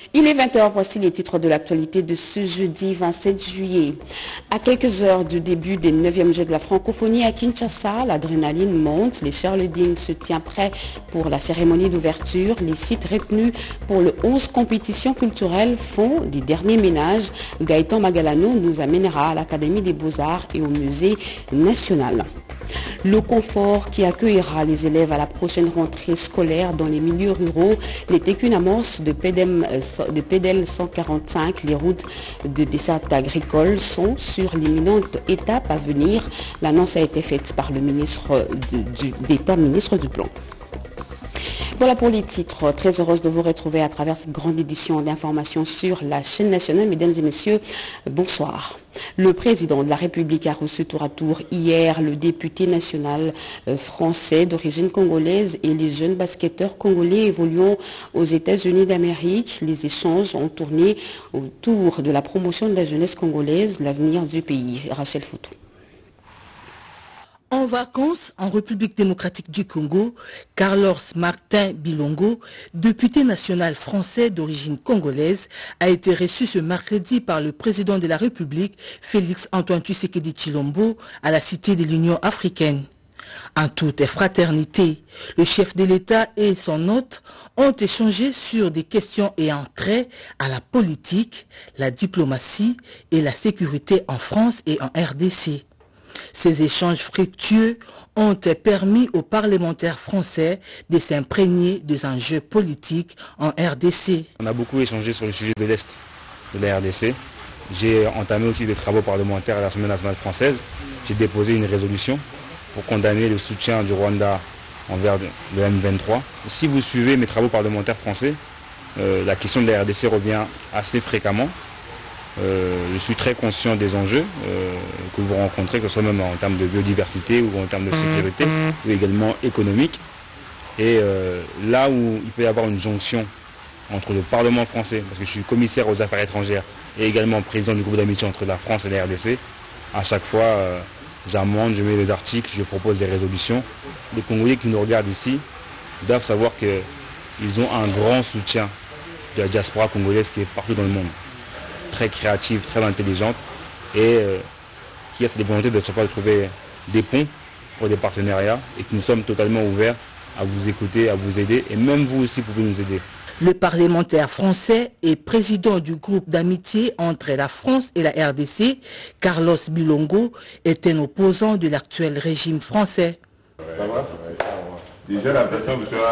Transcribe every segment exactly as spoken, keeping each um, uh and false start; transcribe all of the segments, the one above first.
Il est vingt heures, voici les titres de l'actualité de ce jeudi vingt-sept juillet. À quelques heures du début des neuvièmes Jeux de la francophonie à Kinshasa, l'adrénaline monte, les cheerleading se tient prêt pour la cérémonie d'ouverture. Les sites retenus pour le onze compétitions culturelles font des derniers ménages. Gaëtan Magalano nous amènera à l'Académie des Beaux-Arts et au Musée national. Le confort qui accueillera les élèves à la prochaine rentrée scolaire dans les milieux ruraux n'était qu'une amorce de P D E L cent quarante-cinq. Les routes de dessert agricole sont sur l'imminente étape à venir. L'annonce a été faite par le ministre d'État, ministre du Plan. Voilà pour les titres. Très heureuse de vous retrouver à travers cette grande édition d'information sur la chaîne nationale. Mesdames et messieurs, bonsoir. Le président de la République a reçu tour à tour hier le député national français d'origine congolaise et les jeunes basketteurs congolais évoluant aux États-Unis d'Amérique. Les échanges ont tourné autour de la promotion de la jeunesse congolaise, l'avenir du pays. Rachel Foutou. En vacances en République démocratique du Congo, Carlos Martin Bilongo, député national français d'origine congolaise, a été reçu ce mercredi par le président de la République, Félix-Antoine Tshisekedi Tshilombo, à la Cité de l'Union africaine. En toute fraternité, le chef de l'État et son hôte ont échangé sur des questions ayant trait à la politique, la diplomatie et la sécurité en France et en R D C. Ces échanges fructueux ont permis aux parlementaires français de s'imprégner des enjeux politiques en R D C. On a beaucoup échangé sur le sujet de l'Est de la R D C. J'ai entamé aussi des travaux parlementaires à l'Assemblée nationale française. J'ai déposé une résolution pour condamner le soutien du Rwanda envers le M vingt-trois. Si vous suivez mes travaux parlementaires français, euh, la question de la R D C revient assez fréquemment. Euh, je suis très conscient des enjeux euh, que vous rencontrez, que ce soit même en termes de biodiversité ou en termes de sécurité ou également économique. Et euh, là où il peut y avoir une jonction entre le Parlement français, parce que je suis commissaire aux affaires étrangères et également président du groupe d'amitié entre la France et la R D C, à chaque fois euh, j'amende, je mets des articles, je propose des résolutions. Les Congolais qui nous regardent ici doivent savoir qu'ils ont un grand soutien de la diaspora congolaise qui est partout dans le monde. Très créative, très intelligente et euh, qui a cette volonté de, de trouver des ponts pour des partenariats et que nous sommes totalement ouverts à vous écouter, à vous aider et même vous aussi pouvez nous aider. Le parlementaire français et président du groupe d'amitié entre la France et la R D C, Carlos Bilongo, est un opposant de l'actuel régime français. Ça va? Déjà l'impression que tu as...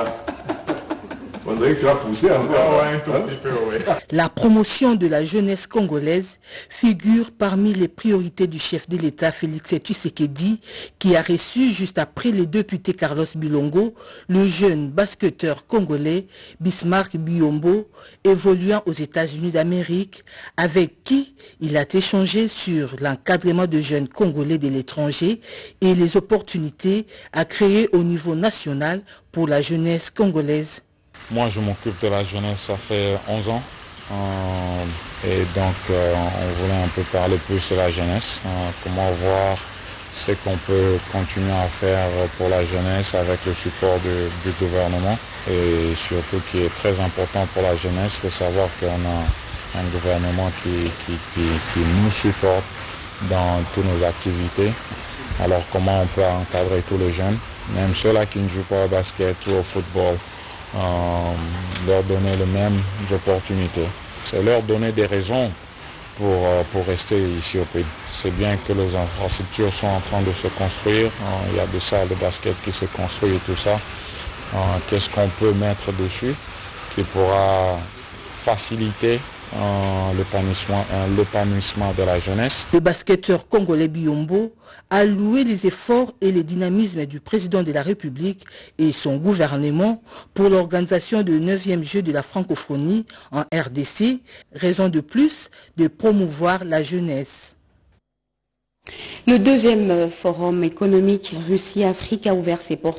On dirait que tu as poussé encore. Ouais, un tout petit peu, oui. La promotion de la jeunesse congolaise figure parmi les priorités du chef de l'État Félix Tshisekedi, qui a reçu juste après les députés Carlos Bilongo, le jeune basketteur congolais Bismarck Biyombo, évoluant aux États-Unis d'Amérique, avec qui il a échangé sur l'encadrement de jeunes congolais de l'étranger et les opportunités à créer au niveau national pour la jeunesse congolaise. Moi, je m'occupe de la jeunesse, ça fait onze ans. Euh, et donc, euh, on voulait un peu parler plus de la jeunesse. Euh, comment voir ce qu'on peut continuer à faire pour la jeunesse avec le support de, du gouvernement. Et surtout, qui est très important pour la jeunesse, de savoir qu'on a un gouvernement qui, qui, qui, qui nous supporte dans toutes nos activités. Alors, comment on peut encadrer tous les jeunes, même ceux-là qui ne jouent pas au basket ou au football. Euh, leur donner les mêmes opportunités. C'est leur donner des raisons pour, euh, pour rester ici au pays. C'est bien que les infrastructures sont en train de se construire. Euh, il y a des salles de basket qui se construisent et tout ça. Euh, qu'est-ce qu'on peut mettre dessus qui pourra faciliter euh, l'épanouissement, euh, l'épanouissement de la jeunesse. Le basketteur congolais Biyombo a loué les efforts et le dynamisme du président de la République et son gouvernement pour l'organisation du neuvième Jeux de la francophonie en R D C, raison de plus de promouvoir la jeunesse. Le deuxième forum économique Russie-Afrique a ouvert ses portes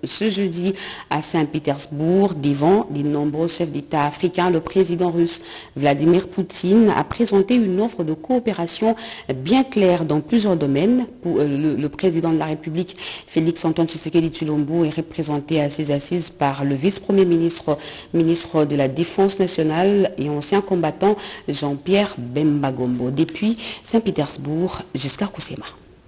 ce jeudi à Saint-Pétersbourg devant de nombreux chefs d'État africains. Le président russe Vladimir Poutine a présenté une offre de coopération bien claire dans plusieurs domaines. Pour, euh, le, le président de la République, Félix-Antoine Tshisekedi Tshilombo, est représenté à ses assises par le vice-premier ministre, ministre de la Défense nationale et ancien combattant Jean-Pierre Bemba Gombo. Depuis Saint-Pétersbourg jusqu'à Koussema.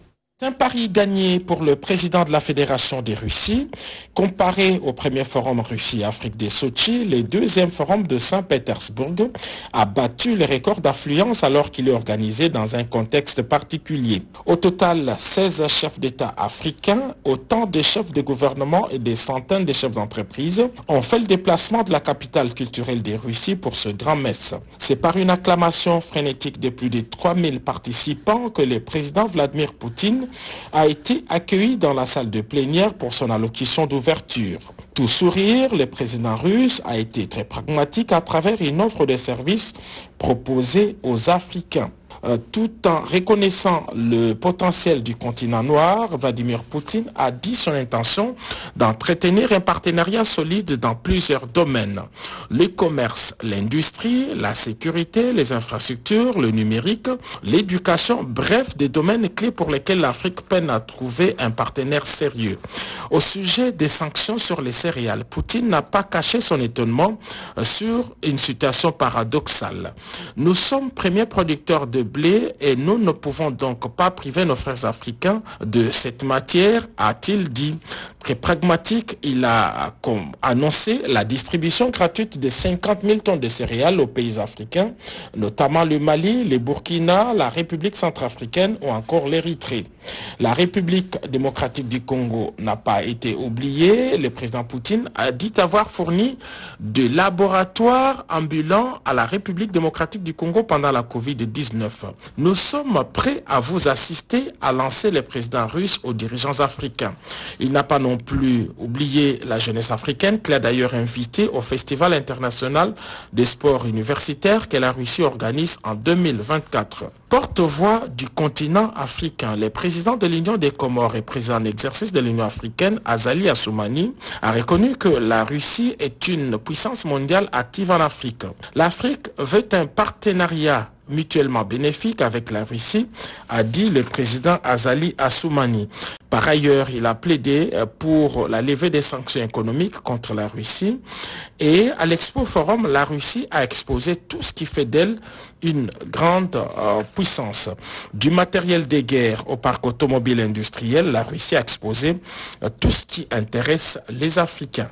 Un pari gagné pour le président de la Fédération des Russies. Comparé au premier forum Russie-Afrique des Sochi, le deuxième forum de Saint-Pétersbourg a battu les records d'affluence alors qu'il est organisé dans un contexte particulier. Au total, seize chefs d'État africains, autant de chefs de gouvernement et des centaines de chefs d'entreprise ont fait le déplacement de la capitale culturelle des Russies pour ce grand messe. C'est par une acclamation frénétique de plus de trois mille participants que le président Vladimir Poutine a été accueilli dans la salle de plénière pour son allocution d'ouverture. Tout sourire, le président russe a été très pragmatique à travers une offre de services proposée aux Africains. Euh, tout en reconnaissant le potentiel du continent noir, Vladimir Poutine a dit son intention d'entretenir un partenariat solide dans plusieurs domaines. Le commerce, l'industrie, la sécurité, les infrastructures, le numérique, l'éducation, bref, des domaines clés pour lesquels l'Afrique peine à trouver un partenaire sérieux. Au sujet des sanctions sur les céréales, Poutine n'a pas caché son étonnement sur une situation paradoxale. Nous sommes premiers producteurs de blé et nous ne pouvons donc pas priver nos frères africains de cette matière, a-t-il dit. Très pragmatique, il a annoncé la distribution gratuite de cinquante mille tonnes de céréales aux pays africains, notamment le Mali, le Burkina, la République centrafricaine ou encore l'Érythrée. La République démocratique du Congo n'a pas été oubliée. Le président Poutine a dit avoir fourni des laboratoires ambulants à la République démocratique du Congo pendant la covid dix-neuf. Nous sommes prêts à vous assister, a lancé le président russe aux dirigeants africains. Il n'a pas non plus oublié la jeunesse africaine, qu'il a d'ailleurs invité au Festival international des sports universitaires que la Russie organise en deux mille vingt-quatre. Porte-voix du continent africain, le président de l'Union des Comores et président en exercice de l'Union africaine, Azali Assoumani, a reconnu que la Russie est une puissance mondiale active en Afrique. L'Afrique veut un partenariat mutuellement bénéfique avec la Russie, a dit le président Azali Assoumani. Par ailleurs, il a plaidé pour la levée des sanctions économiques contre la Russie. Et à l'Expo Forum, la Russie a exposé tout ce qui fait d'elle une grande euh, puissance. Du matériel de guerre au parc automobile industriel, la Russie a exposé euh, tout ce qui intéresse les Africains.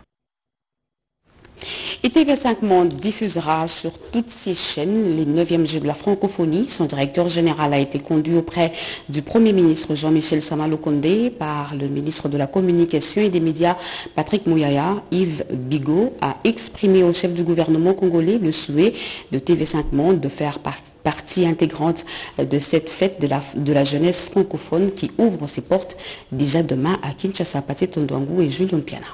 Et T V cinq Monde diffusera sur toutes ses chaînes les neuvièmes Jeux de la francophonie. Son directeur général a été conduit auprès du Premier ministre Jean-Michel Sama Lukonde par le ministre de la Communication et des Médias Patrick Mouyaya. Yves Bigot a exprimé au chef du gouvernement congolais le souhait de T V cinq Monde de faire partie intégrante de cette fête de la, de la jeunesse francophone qui ouvre ses portes déjà demain à Kinshasa. Paté Tondouangou et Julien Piana.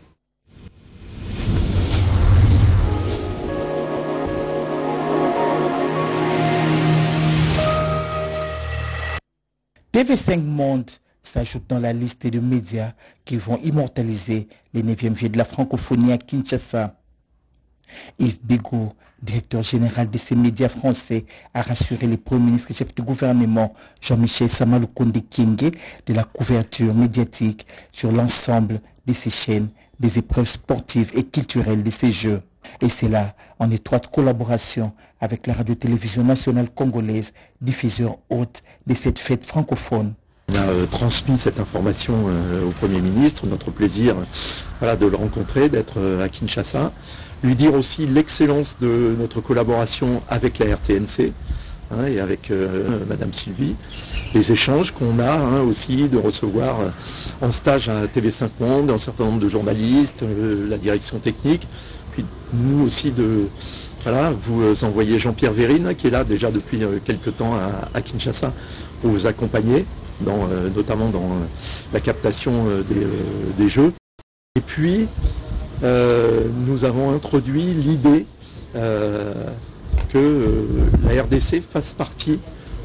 T V cinq Monde s'ajoute dans la liste de médias qui vont immortaliser les neuvièmes Jeux de la francophonie à Kinshasa. Yves Bigot, directeur général de ces médias français, a rassuré le Premier ministre et chef du gouvernement Jean-Michel Sama Lukonde Kyenge de la couverture médiatique sur l'ensemble de ces chaînes, des épreuves sportives et culturelles de ces Jeux. Et c'est là, en étroite collaboration avec la radio-télévision nationale congolaise, diffuseur hôte de cette fête francophone. On a euh, transmis cette information euh, au Premier ministre, notre plaisir euh, voilà, de le rencontrer, d'être euh, à Kinshasa. Lui dire aussi l'excellence de notre collaboration avec la R T N C hein, et avec euh, Madame Sylvie. Les échanges qu'on a hein, aussi de recevoir euh, en stage à T V cinq Monde, un certain nombre de journalistes, euh, la direction technique. Puis nous aussi de voilà, vous envoyer Jean-Pierre Vérine qui est là déjà depuis euh, quelques temps à, à Kinshasa pour vous accompagner, dans, euh, notamment dans euh, la captation euh, des, euh, des Jeux. Et puis euh, nous avons introduit l'idée euh, que euh, la R D C fasse partie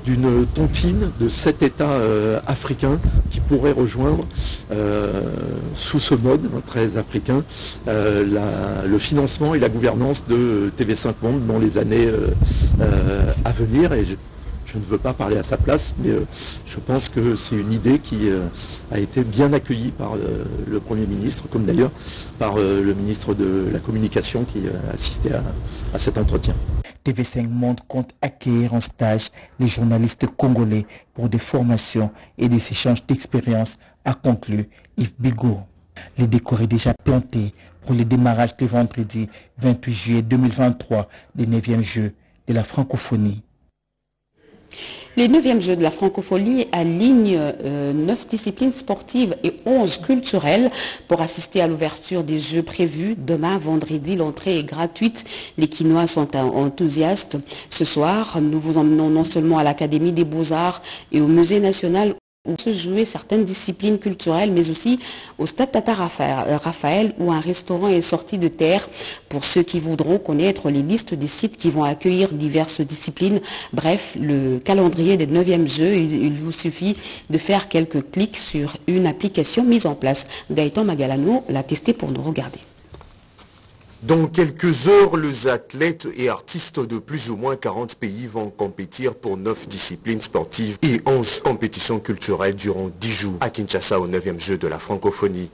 d'une tontine de sept États euh, africains qui pourraient rejoindre euh, sous ce mode hein, très africain euh, la, le financement et la gouvernance de T V cinq Monde dans les années euh, euh, à venir. Et je, je ne veux pas parler à sa place, mais euh, je pense que c'est une idée qui euh, a été bien accueillie par euh, le Premier ministre, comme d'ailleurs par euh, le ministre de la Communication qui euh, assistait à, à cet entretien. T V cinq Monde compte accueillir en stage les journalistes congolais pour des formations et des échanges d'expériences, a conclu Yves Bigot. Le décor est déjà planté pour le démarrage le vendredi vingt-huit juillet deux mille vingt-trois des neuvièmes Jeux de la francophonie. Les neuvièmes Jeux de la francophonie alignent euh, neuf disciplines sportives et onze culturelles pour assister à l'ouverture des Jeux prévus. Demain, vendredi, l'entrée est gratuite. Les Quinois sont enthousiastes. Ce soir, nous vous emmenons non seulement à l'Académie des Beaux-Arts et au Musée national où se jouer certaines disciplines culturelles, mais aussi au Stade Tata Raphaël où un restaurant est sorti de terre pour ceux qui voudront connaître les listes des sites qui vont accueillir diverses disciplines. Bref, le calendrier des neuvièmes Jeux, il, il vous suffit de faire quelques clics sur une application mise en place. Gaëtan Magalano l'a testé pour nous regarder. Dans quelques heures, les athlètes et artistes de plus ou moins quarante pays vont compétir pour neuf disciplines sportives et onze compétitions culturelles durant dix jours à Kinshasa au neuvième Jeu de la francophonie.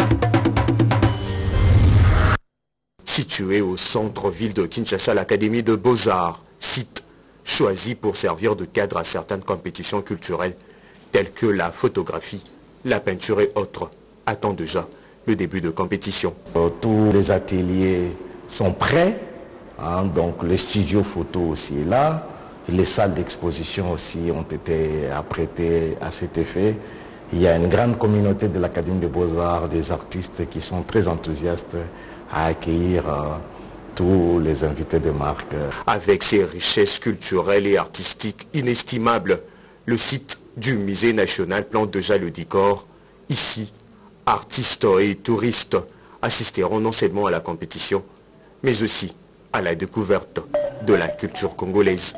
Situé au centre-ville de Kinshasa, l'Académie de Beaux-Arts, site choisi pour servir de cadre à certaines compétitions culturelles telles que la photographie, la peinture et autres, attend déjà le début de compétition. Euh, tous les ateliers sont prêts, hein, donc le studio photo aussi est là, les salles d'exposition aussi ont été apprêtées à cet effet. Il y a une grande communauté de l'Académie des Beaux-Arts, des artistes qui sont très enthousiastes à accueillir euh, tous les invités de marque. Avec ses richesses culturelles et artistiques inestimables, le site du Musée national plante déjà le décor. Ici, artistes et touristes assisteront non seulement à la compétition, mais aussi à la découverte de la culture congolaise.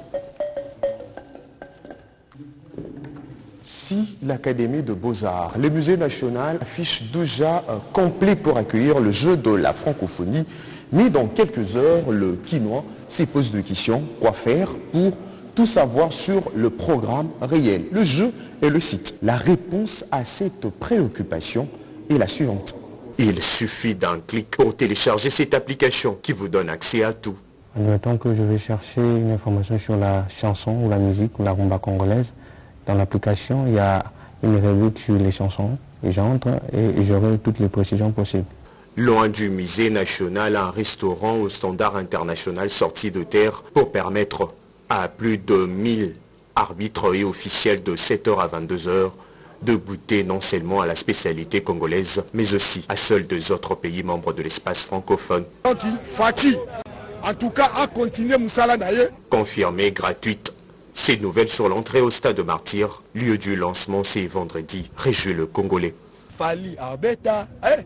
Si l'Académie de Beaux-Arts, le Musée national affiche déjà un complet pour accueillir le jeu de la francophonie, mais dans quelques heures, le Quinois se pose des questions, quoi faire pour tout savoir sur le programme réel, le jeu et le site. La réponse à cette préoccupation est la suivante. Il suffit d'un clic pour télécharger cette application qui vous donne accès à tout. Admettons que je vais chercher une information sur la chanson ou la musique ou la rumba congolaise. Dans l'application, il y a une rubrique sur les chansons et j'entre et j'aurai toutes les précisions possibles. Loin du musée national, un restaurant au standard international sorti de terre pour permettre à plus de mille arbitres et officiels de sept heures à vingt-deux heures de goûter non seulement à la spécialité congolaise, mais aussi à seuls deux autres pays membres de l'espace francophone. En tout cas, à continuer Moussala Naye. Confirmée gratuite. Ces nouvelles sur l'entrée au stade de Martyr, lieu du lancement, c'est vendredi, réjouit le Congolais. Fali Abeta, eh?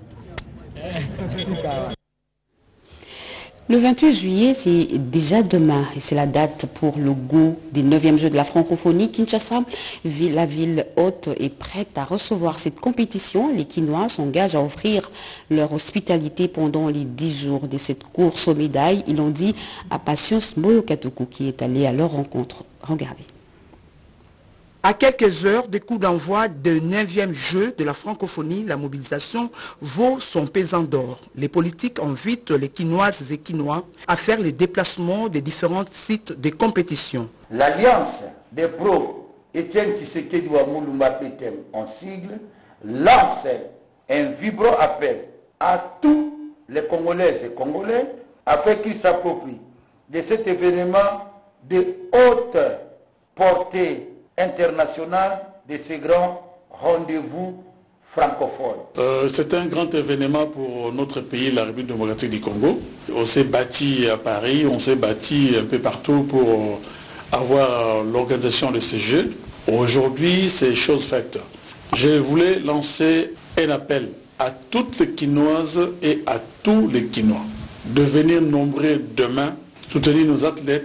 Le vingt-huit juillet, c'est déjà demain et c'est la date pour le goût des neuvièmes Jeux de la francophonie. Kinshasa, la ville haute, est prête à recevoir cette compétition. Les Quinois s'engagent à offrir leur hospitalité pendant les dix jours de cette course aux médailles. Ils l'ont dit à Patience Moyokatuku qui est allé à leur rencontre. Regardez. À quelques heures des coups d'envoi de neuvième Jeux de la francophonie, la mobilisation vaut son pesant d'or. Les politiques invitent les Quinoises et Quinois à faire les déplacements des différents sites de compétition. L'Alliance des pros Étienne Tshisekedi Wamulumba P T M en sigle lance un vibrant appel à tous les Congolaises et Congolais afin qu'ils s'approprient de cet événement de haute portée international de ces grands rendez-vous francophones. Euh, c'est un grand événement pour notre pays, la République démocratique du Congo. On s'est bâti à Paris, on s'est bâti un peu partout pour avoir l'organisation de ces Jeux. Aujourd'hui, c'est chose faite. Je voulais lancer un appel à toutes les Quinoises et à tous les Quinois de venir nombreux demain soutenir nos athlètes,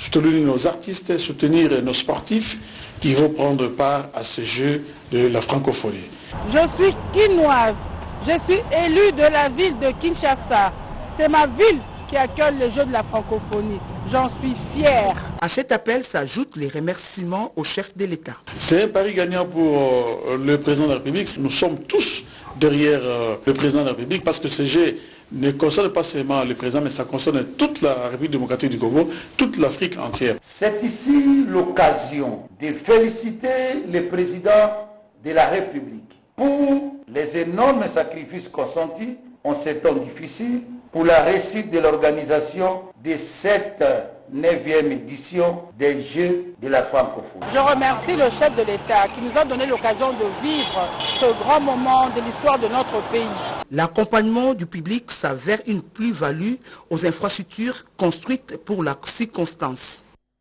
soutenir nos artistes, soutenir nos sportifs qui vont prendre part à ce jeu de la francophonie. Je suis quinoise, je suis élue de la ville de Kinshasa. C'est ma ville qui accueille les Jeux de la francophonie. J'en suis fière. À cet appel s'ajoutent les remerciements au chef de l'État. C'est un pari gagnant pour le président de la République. Nous sommes tous derrière le président de la République parce que ce jeu ne concerne pas seulement le président, mais ça concerne toute la République démocratique du Congo, toute l'Afrique entière. C'est ici l'occasion de féliciter le président de la République pour les énormes sacrifices consentis en ces temps difficiles pour la réussite de l'organisation de cette neuvième édition des Jeux de la francophonie. Je remercie le chef de l'État qui nous a donné l'occasion de vivre ce grand moment de l'histoire de notre pays. L'accompagnement du public s'avère une plus-value aux infrastructures construites pour la circonstance.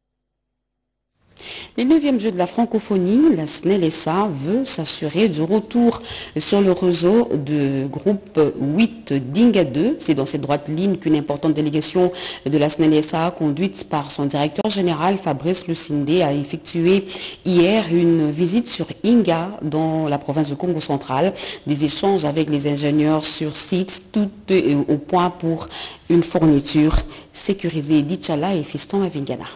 Les neuvièmes Jeux de la francophonie, la S N E L S A veut s'assurer du retour sur le réseau de groupe huit Dinga deux. C'est dans cette droite ligne qu'une importante délégation de la S N E L S A, conduite par son directeur général Fabrice Lucindé, a effectué hier une visite sur Inga, dans la province du Congo central. Des échanges avec les ingénieurs sur site, tout au point pour une fourniture sécurisée. Dichala et Fiston Avingana.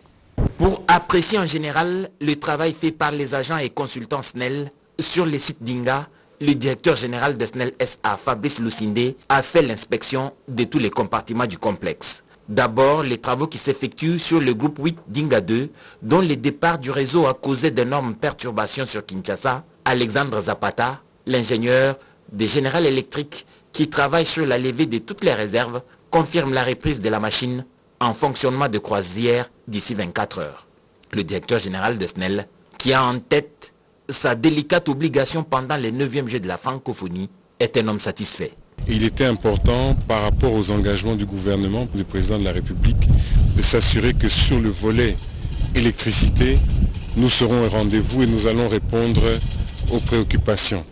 Pour apprécier en général le travail fait par les agents et consultants S N E L sur les sites d'Inga, le directeur général de S N E L S A, Fabrice Lucindé, a fait l'inspection de tous les compartiments du complexe. D'abord, les travaux qui s'effectuent sur le groupe huit d'Inga deux, dont le départ du réseau a causé d'énormes perturbations sur Kinshasa. Alexandre Zapata, l'ingénieur de General Electric qui travaille sur la levée de toutes les réserves, confirme la reprise de la machine en fonctionnement de croisière d'ici vingt-quatre heures. Le directeur général de S N E L, qui a en tête sa délicate obligation pendant les neuvièmes Jeux de la francophonie, est un homme satisfait. Il était important par rapport aux engagements du gouvernement, du président de la République, de s'assurer que sur le volet électricité, nous serons au rendez-vous et nous allons répondre aux préoccupations.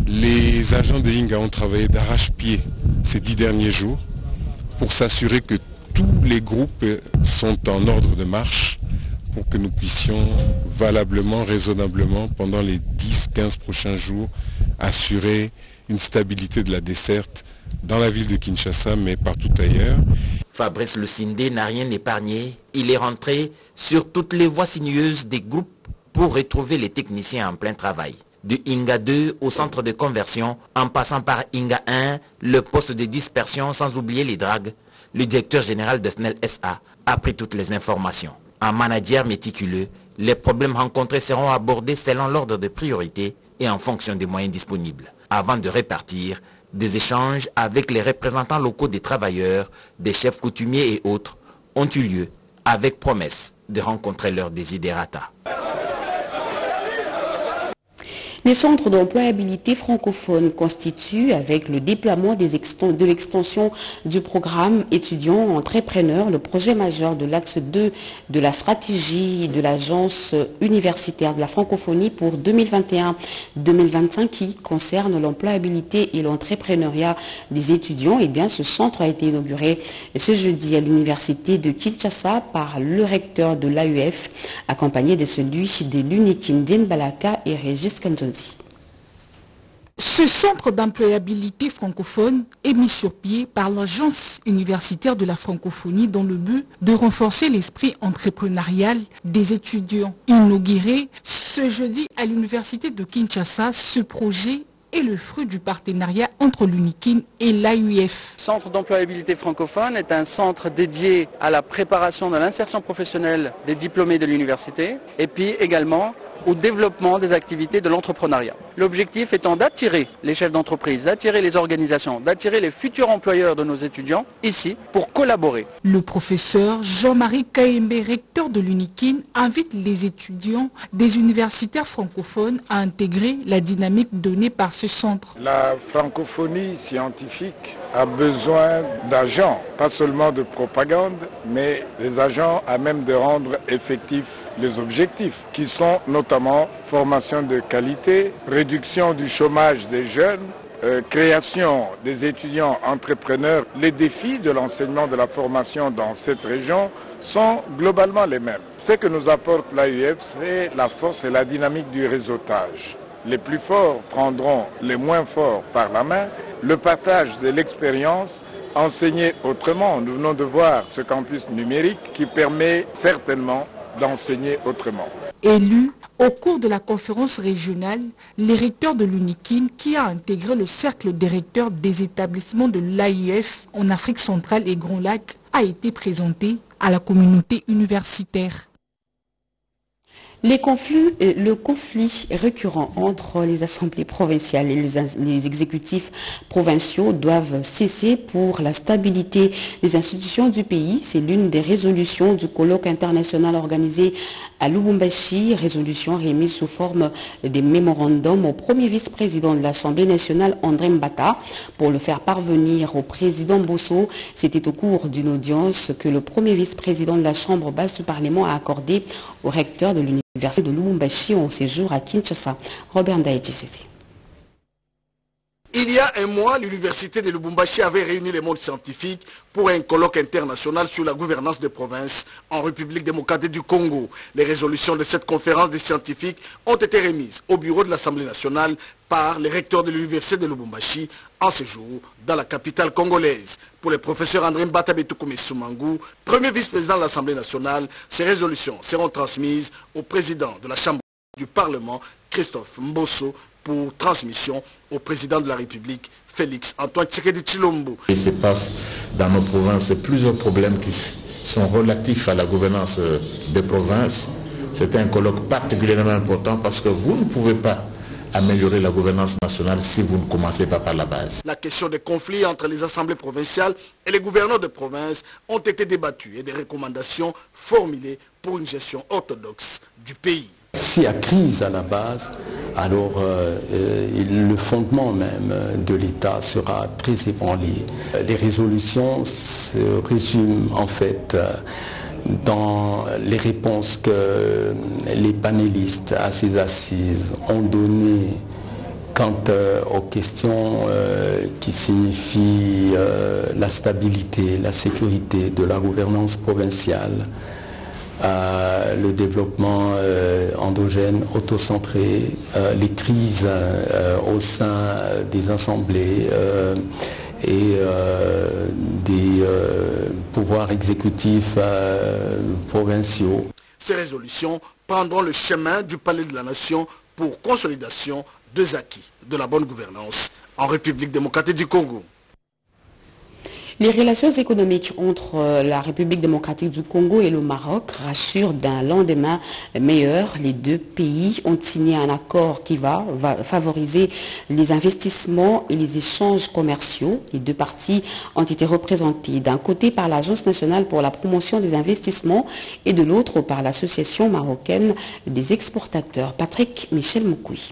Les agents de Inga ont travaillé d'arrache-pied ces dix derniers jours pour s'assurer que tous les groupes sont en ordre de marche pour que nous puissions valablement, raisonnablement, pendant les dix à quinze prochains jours, assurer une stabilité de la desserte dans la ville de Kinshasa, mais partout ailleurs. Fabrice Lucindé n'a rien épargné. Il est rentré sur toutes les voies sinueuses des groupes pour retrouver les techniciens en plein travail. De Inga deux au centre de conversion, en passant par Inga un, le poste de dispersion, sans oublier les dragues, le directeur général de S N E L S A a pris toutes les informations. En manager méticuleux, les problèmes rencontrés seront abordés selon l'ordre de priorité et en fonction des moyens disponibles, avant de répartir des échanges avec les représentants locaux des travailleurs, des chefs coutumiers et autres ont eu lieu avec promesse de rencontrer leurs desiderata. Les centres d'employabilité francophone constituent, avec le déploiement des de l'extension du programme étudiant entrepreneur, le projet majeur de l'axe deux de la stratégie de l'agence universitaire de la francophonie pour deux mille vingt et un deux mille vingt-cinq qui concerne l'employabilité et l'entrepreneuriat des étudiants. Et bien, ce centre a été inauguré ce jeudi à l'université de Kinshasa par le recteur de l'A U F, accompagné de celui de l'Unikin Balaka et Régis Kanzonzi. Ce centre d'employabilité francophone est mis sur pied par l'Agence universitaire de la francophonie dans le but de renforcer l'esprit entrepreneurial des étudiants. Inauguré ce jeudi à l'université de Kinshasa, ce projet est le fruit du partenariat entre l'Unikin et l'A U F. Le Centre d'employabilité francophone est un centre dédié à la préparation de l'insertion professionnelle des diplômés de l'université et puis également au développement des activités de l'entrepreneuriat. L'objectif étant d'attirer les chefs d'entreprise, d'attirer les organisations, d'attirer les futurs employeurs de nos étudiants ici pour collaborer. Le professeur Jean-Marie Kaembe, recteur de l'Unikin, invite les étudiants des universitaires francophones à intégrer la dynamique donnée par ce centre. La francophonie scientifique a besoin d'agents, pas seulement de propagande, mais des agents à même de rendre effectifs les objectifs, qui sont notamment formation de qualité, réduction du chômage des jeunes, euh, création des étudiants entrepreneurs, les défis de l'enseignement de la formation dans cette région sont globalement les mêmes. Ce que nous apporte l'A U F, c'est la force et la dynamique du réseautage. Les plus forts prendront les moins forts par la main, le partage de l'expérience, enseigner autrement. Nous venons de voir ce campus numérique qui permet certainement d'enseigner autrement. Élu au cours de la conférence régionale, les recteurs de l'UNIKIN, qui a intégré le cercle des recteurs des établissements de l'A I F en Afrique centrale et Grand Lac, a été présenté à la communauté universitaire. Les conflits, le conflit récurrent entre les assemblées provinciales et les, les exécutifs provinciaux doivent cesser pour la stabilité des institutions du pays. C'est l'une des résolutions du colloque international organisé à Lubumbashi, résolution remise sous forme des mémorandums au premier vice-président de l'Assemblée nationale, André Mbata, pour le faire parvenir au président Bosso. C'était au cours d'une audience que le premier vice-président de la Chambre basse du Parlement a accordé au recteur de l'université de Lubumbashi en séjour à Kinshasa. Robert Ndaïti C C. Il y a un mois, l'université de Lubumbashi avait réuni les mondes scientifiques pour un colloque international sur la gouvernance des provinces en République démocratique du Congo. Les résolutions de cette conférence des scientifiques ont été remises au bureau de l'Assemblée nationale par les recteurs de l'université de Lubumbashi en séjour dans la capitale congolaise. Pour le professeur André Mbata Betoukoumé Soumangou, premier vice-président de l'Assemblée nationale, ces résolutions seront transmises au président de la Chambre du Parlement, Christophe Mbosso, pour transmission au président de la République, Félix Antoine Tshisekedi Tshilombo. Il se passe dans nos provinces plusieurs problèmes qui sont relatifs à la gouvernance des provinces. C'est un colloque particulièrement important parce que vous ne pouvez pas améliorer la gouvernance nationale si vous ne commencez pas par la base. La question des conflits entre les assemblées provinciales et les gouverneurs de province ont été débattues et des recommandations formulées pour une gestion orthodoxe du pays. S'il y a crise à la base, alors euh, le fondement même de l'État sera très ébranlé. Les résolutions se résument en fait dans les réponses que les panélistes à ces assises ont données quant euh, aux questions euh, qui signifient euh, la stabilité, la sécurité de la gouvernance provinciale, Euh, le développement euh, endogène, autocentré, euh, les crises euh, au sein des assemblées euh, et euh, des euh, pouvoirs exécutifs euh, provinciaux. Ces résolutions prendront le chemin du Palais de la Nation pour consolidation des acquis de la bonne gouvernance en République démocratique du Congo. Les relations économiques entre la République démocratique du Congo et le Maroc rassurent d'un lendemain meilleur. Les deux pays ont signé un accord qui va, va favoriser les investissements et les échanges commerciaux. Les deux parties ont été représentées d'un côté par l'Agence nationale pour la promotion des investissements et de l'autre par l'Association marocaine des exportateurs. Patrick Michel Moukoui.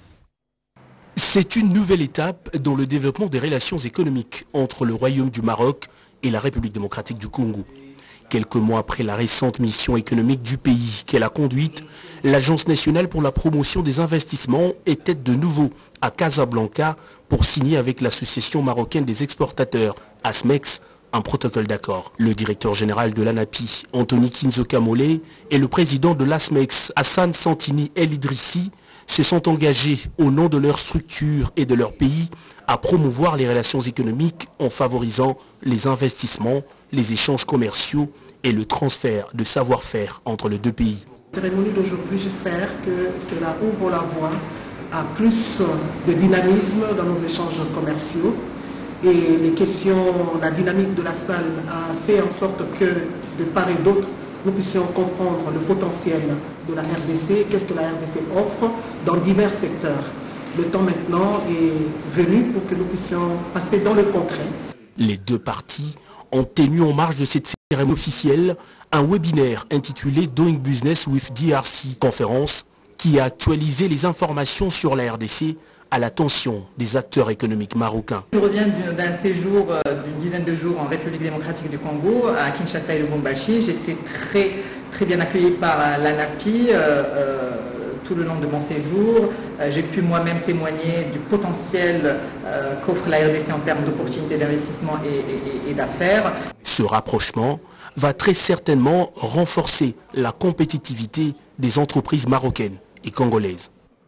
C'est une nouvelle étape dans le développement des relations économiques entre le Royaume du Maroc et la République démocratique du Congo. Quelques mois après la récente mission économique du pays qu'elle a conduite, l'Agence nationale pour la promotion des investissements était de nouveau à Casablanca pour signer avec l'Association marocaine des exportateurs, ASMEX, un protocole d'accord. Le directeur général de l'ANAPI, Anthony Kinzo Kamole, et le président de l'ASMEX, Hassan Santini El Idrissi, se sont engagés au nom de leur structure et de leur pays à promouvoir les relations économiques en favorisant les investissements, les échanges commerciaux et le transfert de savoir-faire entre les deux pays. La cérémonie d'aujourd'hui, j'espère que cela ouvre la voie à plus de dynamisme dans nos échanges commerciaux. Et les questions, la dynamique de la salle a fait en sorte que, de part et d'autre, nous puissions comprendre le potentiel de la R D C, qu'est-ce que la R D C offre dans divers secteurs. Le temps maintenant est venu pour que nous puissions passer dans le concret. Les deux parties ont tenu en marge de cette cérémonie officielle un webinaire intitulé Doing Business with D R C, conférence qui a actualisé les informations sur la R D C à l'attention des acteurs économiques marocains. Je reviens d'un séjour d'une dizaine de jours en République démocratique du Congo, à Kinshasa et Lubumbashi. J'étais très, très bien accueilli par l'ANAPI, euh, tout le long de mon séjour. Euh, j'ai pu moi-même témoigner du potentiel euh, qu'offre la R D C en termes d'opportunités d'investissement et, et, et d'affaires. Ce rapprochement va très certainement renforcer la compétitivité des entreprises marocaines et congolaises.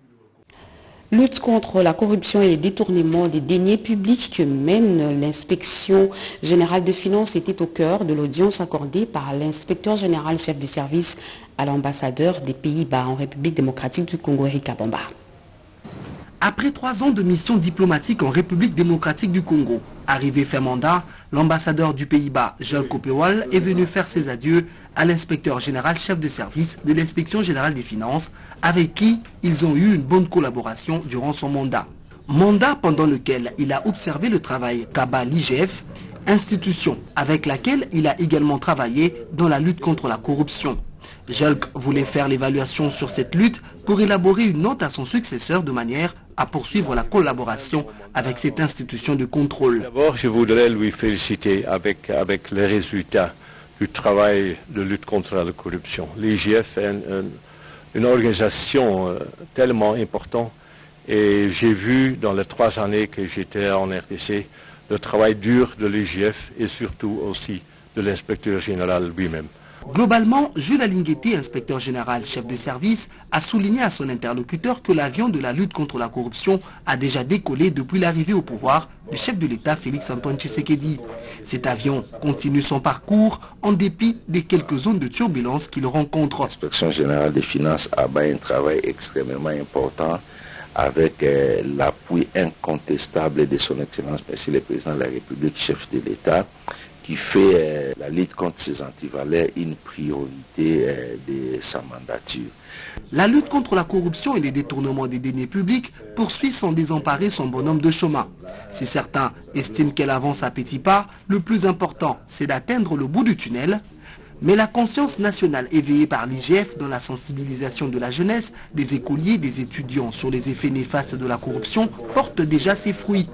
Lutte contre la corruption et les détournements des deniers publics que mène l'inspection générale de finances était au cœur de l'audience accordée par l'inspecteur général chef de service à l'ambassadeur des Pays-Bas en République démocratique du Congo, Eric Kabamba. Après trois ans de mission diplomatique en République démocratique du Congo, arrivé fin mandat, l'ambassadeur du Pays-Bas, Joël Kopewal, est venu faire ses adieux à l'inspecteur général chef de service de l'inspection générale des finances, avec qui ils ont eu une bonne collaboration durant son mandat. Mandat pendant lequel il a observé le travail qu'a l'I G F, institution avec laquelle il a également travaillé dans la lutte contre la corruption. Jolk voulait faire l'évaluation sur cette lutte pour élaborer une note à son successeur de manière à poursuivre la collaboration avec cette institution de contrôle. D'abord, je voudrais lui féliciter avec, avec les résultats du travail de lutte contre la corruption. L'I G F est une, une, une organisation euh, tellement importante et j'ai vu dans les trois années que j'étais en R D C le travail dur de l'I G F et surtout aussi de l'inspecteur général lui-même. Globalement, Jules Alingueté, inspecteur général chef de service, a souligné à son interlocuteur que l'avion de la lutte contre la corruption a déjà décollé depuis l'arrivée au pouvoir du chef de l'État Félix Antoine Tshisekedi. Cet avion continue son parcours en dépit des quelques zones de turbulence qu'il rencontre. L'inspection générale des finances a fait un travail extrêmement important avec euh, l'appui incontestable de son Excellence Monsieur le Président de la République, chef de l'État, qui fait euh, la lutte contre ces antivaleurs une priorité euh, de sa mandature. La lutte contre la corruption et les détournements des deniers publics poursuit sans désemparer son bonhomme de chemin. Si certains estiment qu'elle avance à petits pas, le plus important, c'est d'atteindre le bout du tunnel. Mais la conscience nationale éveillée par l'I G F dans la sensibilisation de la jeunesse, des écoliers, des étudiants sur les effets néfastes de la corruption porte déjà ses fruits.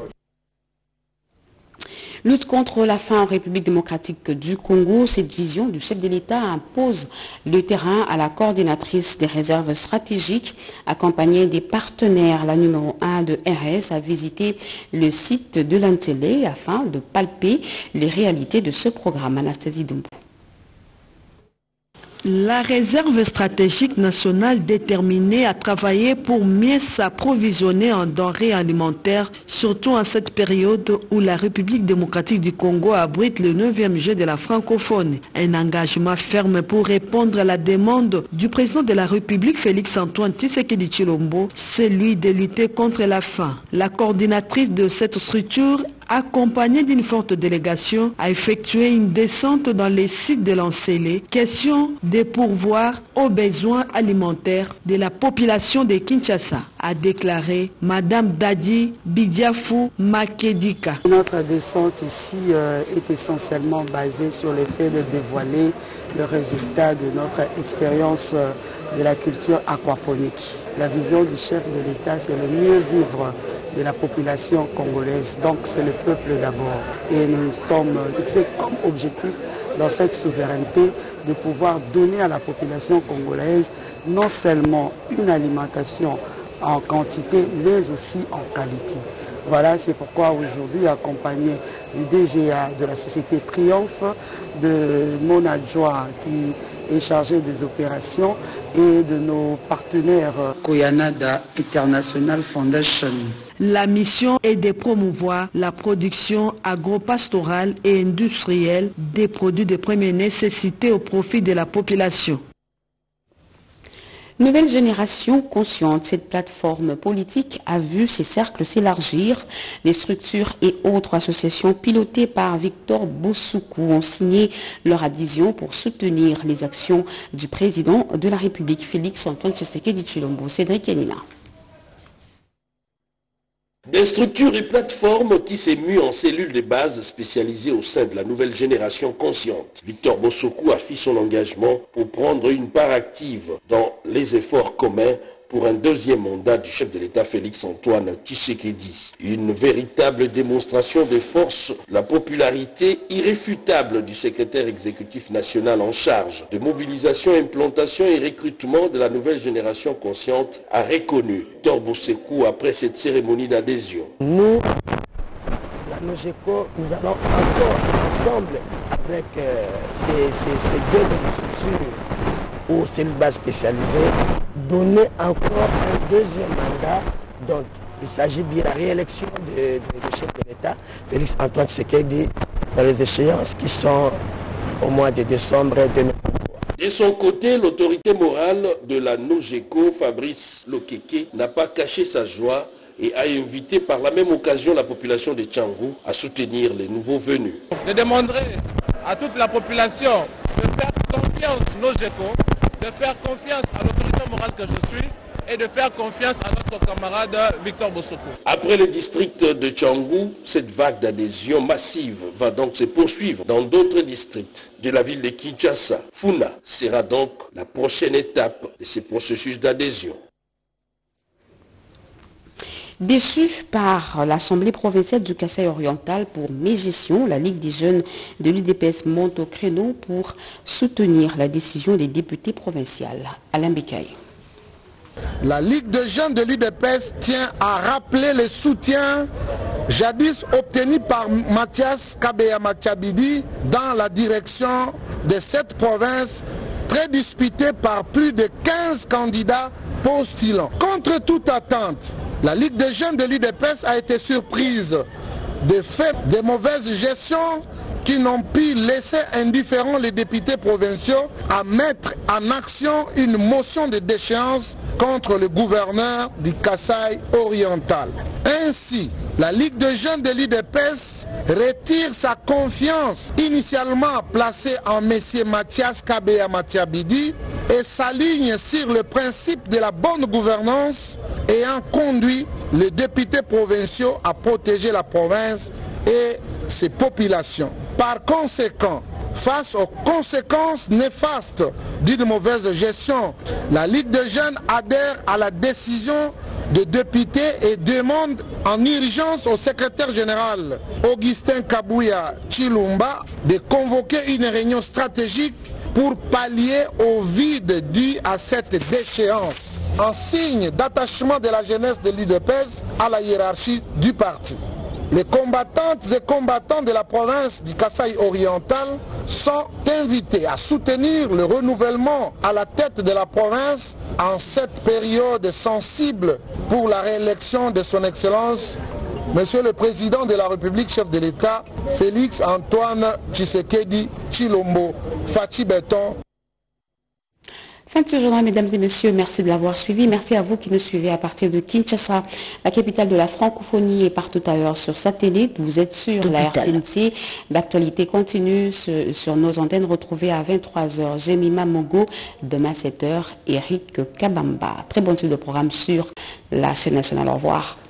Lutte contre la faim en République démocratique du Congo, cette vision du chef de l'État impose le terrain à la coordinatrice des réserves stratégiques, accompagnée des partenaires. La numéro un de R S a visité le site de l'Antélé afin de palper les réalités de ce programme. Anastasie Dombo. La réserve stratégique nationale déterminée à travailler pour mieux s'approvisionner en denrées alimentaires, surtout en cette période où la République démocratique du Congo abrite le neuvième jeu de la francophonie. Un engagement ferme pour répondre à la demande du président de la République Félix Antoine Tshisekedi Tshilombo, celui de lutter contre la faim. La coordinatrice de cette structure, accompagnée d'une forte délégation, a effectué une descente dans les sites de l'Ancélé, question de pourvoir aux besoins alimentaires de la population de Kinshasa, a déclaré Madame Dadi Bidiafou Makedika. Notre descente ici euh, est essentiellement basée sur le fait de dévoiler le résultat de notre expérience euh, de la culture aquaponique. La vision du chef de l'État, c'est le mieux vivre de la population congolaise, donc c'est le peuple d'abord. Et nous sommes fixés comme objectif dans cette souveraineté de pouvoir donner à la population congolaise non seulement une alimentation en quantité, mais aussi en qualité. Voilà, c'est pourquoi aujourd'hui, accompagné du D G A de la société Triomphe, de mon adjoint qui est chargé des opérations et de nos partenaires Koyanada International Foundation. La mission est de promouvoir la production agro-pastorale et industrielle des produits de première nécessité au profit de la population. Nouvelle génération consciente, cette plateforme politique a vu ses cercles s'élargir. Les structures et autres associations pilotées par Victor Bossoukou ont signé leur adhésion pour soutenir les actions du président de la République, Félix Antoine Tshisekedi Tshilombo. Cédric Enina. Des structures et plateformes qui s'est mues en cellules de base spécialisées au sein de la nouvelle génération consciente. Victor Bossoukou affiche son engagement pour prendre une part active dans les efforts communs pour un deuxième mandat du chef de l'État Félix Antoine Tshisekedi. Une véritable démonstration de force, la popularité irréfutable du secrétaire exécutif national en charge de mobilisation, implantation et recrutement de la nouvelle génération consciente a reconnu Torbo Sekou après cette cérémonie d'adhésion. Nous, la NOGECO, nous allons encore ensemble avec euh, ces, ces, ces deux structures ou cellules base spécialisées, donner encore un deuxième mandat. Donc, il s'agit bien de la réélection du chef de l'État, Félix Antoine Tshisekedi, dans les échéances qui sont au mois de décembre deux mille vingt-trois. De son côté, l'autorité morale de la NOGECO, Fabrice Lokeke, n'a pas caché sa joie et a invité par la même occasion la population de Tchangou à soutenir les nouveaux venus. Je demanderai à toute la population de faire confiance à NOGECO, de faire confiance à l'autorité morale que je suis et de faire confiance à notre camarade Victor Bosoko. Après le district de Tchangou, cette vague d'adhésion massive va donc se poursuivre dans d'autres districts de la ville de Kinshasa. Funa sera donc la prochaine étape de ce processus d'adhésion. Déçue par l'Assemblée provinciale du Kasaï oriental pour mégestion, la Ligue des jeunes de l'U D P S monte au créneau pour soutenir la décision des députés provinciaux. Alain Bekaï. La Ligue des jeunes de l'U D P S tient à rappeler le soutien jadis obtenu par Mathias Kabeya Machabidi dans la direction de cette province très disputée par plus de quinze candidats postulants. Contre toute attente, la Ligue des jeunes de l'U D P S a été surprise des faits de mauvaise gestion qui n'ont pu laisser indifférents les députés provinciaux à mettre en action une motion de déchéance contre le gouverneur du Kasaï oriental. Ainsi, la Ligue des jeunes de l'U D P S retire sa confiance initialement placée en M. Mathias Kabeya Machabidi et s'aligne sur le principe de la bonne gouvernance ayant conduit les députés provinciaux à protéger la province et ses populations. Par conséquent, face aux conséquences néfastes d'une mauvaise gestion, la Ligue des jeunes adhère à la décision des députés et demande en urgence au secrétaire général Augustin Kabouya Chilumba de convoquer une réunion stratégique pour pallier au vide dû à cette déchéance, en signe d'attachement de la jeunesse de l'U D P S à la hiérarchie du parti. Les combattantes et combattants de la province du Kasaï oriental sont invités à soutenir le renouvellement à la tête de la province en cette période sensible pour la réélection de son Excellence, Monsieur le Président de la République, chef de l'État, Félix Antoine Tshisekedi Tshilombo Fachi Beton. Fin de ce journal, mesdames et messieurs, merci de l'avoir suivi. Merci à vous qui nous suivez à partir de Kinshasa, la capitale de la francophonie, et partout ailleurs sur satellite. Vous êtes sur la R T N C. L'actualité continue sur nos antennes. Retrouvez à vingt-trois heures Jemima Mogo, demain à sept heures Eric Kabamba. Très bonne suite de programme sur la chaîne nationale. Au revoir.